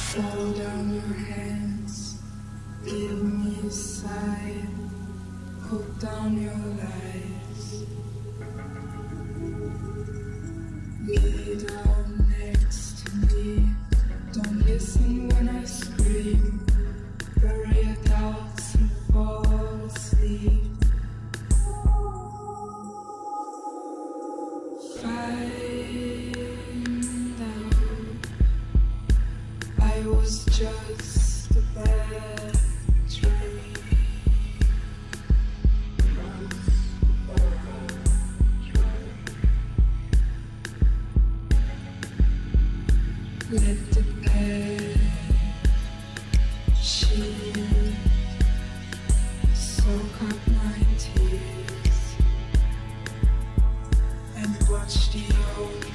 Fall down your hands, give me a sigh, put down your lies. Lay down next to me, don't listen when I scream. Bury your doubts and fall asleep. Find out I was just a bad dream. Let the passion soak up my tears and watch the old